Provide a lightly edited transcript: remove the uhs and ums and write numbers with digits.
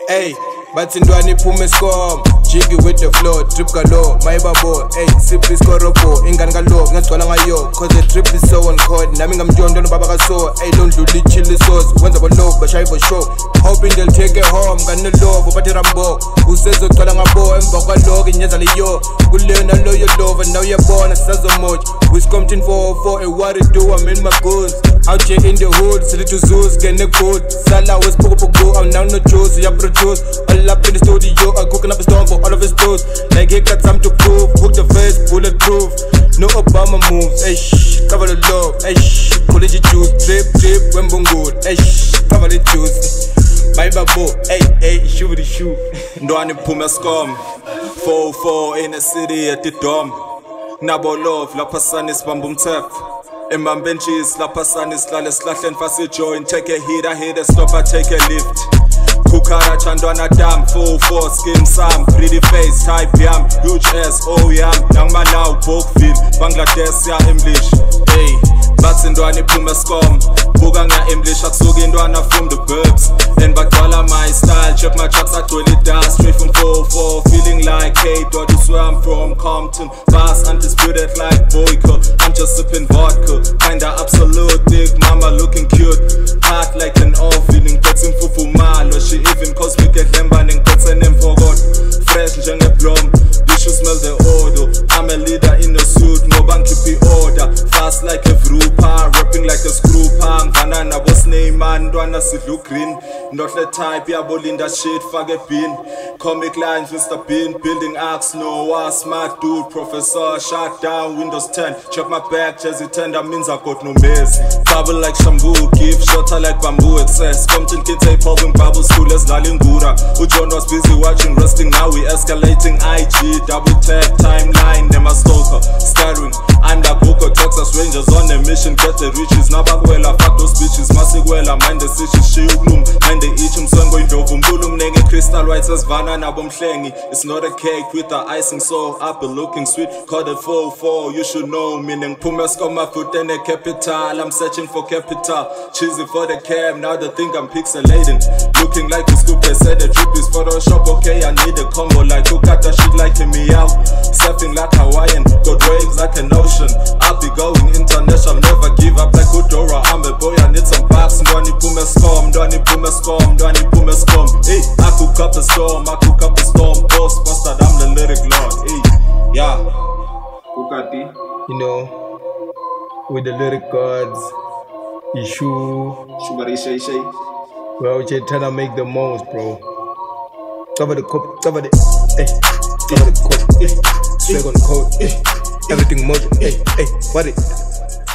Hey, but Ndwani PHUMESKOM, jiggy with the flow, trip galo, my babo, hey, simply scorabo, ingan galo, ngaswala ngayo, cause the trip is so on code, nami ngamjon don't baba kaso, hey, don't do the chili sauce, when the love, but shy for show, hoping they'll take it home, gonna love, but rambo, who says the twala ngabo, and baka log in yazaliyo, who learn a loyal love, and now you're born, as so much, we Skomptons 404, and what it do, I'm in my goods, out here in the hood, silly to zoos, getting good, Sala was pogo, I'm now no juice, you produce, all up in the studio, I'm cooking up a storm for all of his toes. Like he got something to prove, hook the face, bulletproof. No Obama moves, hey shh, cover the love, hey shh, pull it juice, drip, when good, hey shh, cover the juice. My babo, hey, shoot the shoe. Ndwani PHUMESKOM, 404 in the city at the dome. Nabo love, la pasanis bambum tap. Emam benches, la pasanis, la slash fast join. Take a hit, I hit a stop, I take a lift. Kukara chandwana dam, 4-4 skin sam, pretty face, type yam, huge ass, oh yam, young man now, Bokville, Bangladesh ya English, hey, but Ndwani PHUMESKOM, Buganga English, Aksugi Ndwana from the burbs, then Bagwala my style, check my tracks at Willie dance, straight from 4-4, feeling like, hey, dog, is where I'm from, Compton, fast, undisputed like Boyko, I'm just sipping vodka, kinda absolute, big mama looking cute, hot like an off, feeling getting fufu malo, she even cosmic at Lemban and cuts a name for God. Fresh njenge blom, you should smell the odor. I'm a leader in a suit, no banky order. Fast like a vropa, rapping like a screw pang. Banana was name man, Ndwana Sidlu green. Not the type, ya bolinda shit, fuck a pin. Comic lines, Mr. Bean, building acts, no smart dude, professor, shut down, Windows 10. Check my back, Jazzy 10, that means I got no mess. Bubble like shampoo, give shotter like bamboo, excess. Skomptons kids ain't popping bubble school. Nalingura. Ujon was busy watching wrestling, now we escalating IG, double tap, timeline, Nema stalker, staring, I'm the Boko, Texas Rangers on a mission, get the riches, Nabakwela, fuck those bitches, Masikwela, mind the stitches, Shiuglum, mind the ichum, Songo, Ndovum, Nege, Crystal White, says Vana, Nabum Shlengi, it's not a cake with the icing, so apple looking sweet, call it 4-4, you should know, meaning PHUMESKOM, my foot and a capital, I'm searching for capital, cheesy for the cab, now they think I'm pixelating, looking like a scoop, they said the trip is Photoshop, okay, I need a combo, like who got that shit like me out, surfing like Hawaiian, got waves like an ocean, I'll be going international, never give up like Udora, I'm a boy, I need some bucks, Ndwani PHUMESKOM, Ndwani PHUMESKOM, Ndwani PHUMESKOM, hey, I cook up a storm, boss bastard, I'm the lyric lord, hey, yeah, Bugatti, you know, with the lyric gods, Shubari Shay. We're out here trying to make the most, bro. Cover the cup, cover the, cover the cup, swag on the coat, everything motion, what it?